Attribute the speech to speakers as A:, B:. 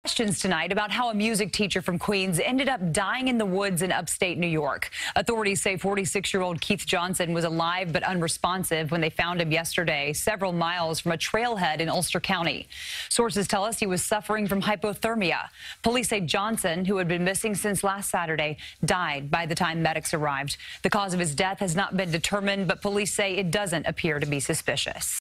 A: Questions tonight about how a music teacher from Queens ended up dying in the woods in upstate New York. Authorities say 46-year-old Keith Johnson was alive but unresponsive when they found him yesterday, several miles from a trailhead in Ulster County. Sources tell us he was suffering from hypothermia. Police say Johnson, who had been missing since last Saturday, died by the time medics arrived. The cause of his death has not been determined, but police say it doesn't appear to be suspicious.